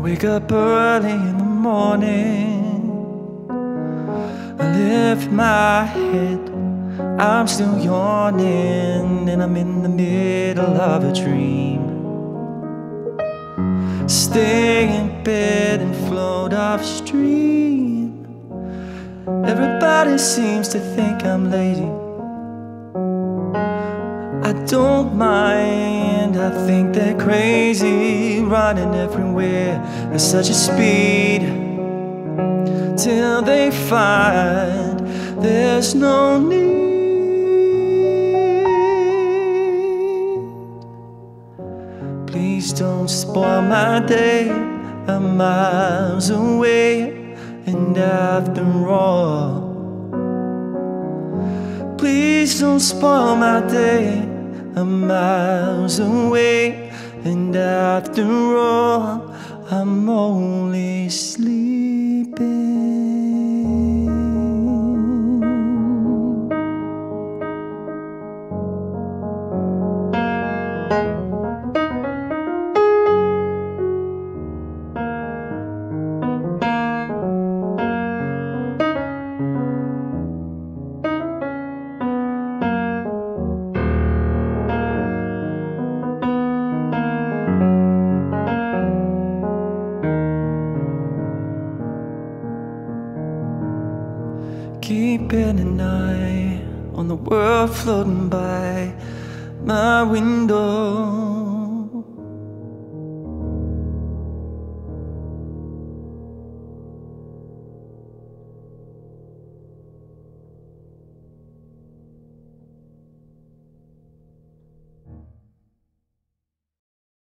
wake up early in the morning, I lift my head, I'm still yawning, and I'm in the middle of a dream. Stay in bed and float off stream. Everybody seems to think I'm lazy. I don't mind, I think they're crazy, running everywhere at such a speed, till they find there's no need. Please don't spoil my day, I'm miles away, and after all, please don't spoil my day, I'm miles away, and after all, I'm only sleeping. Keeping an eye on the world floating by my window,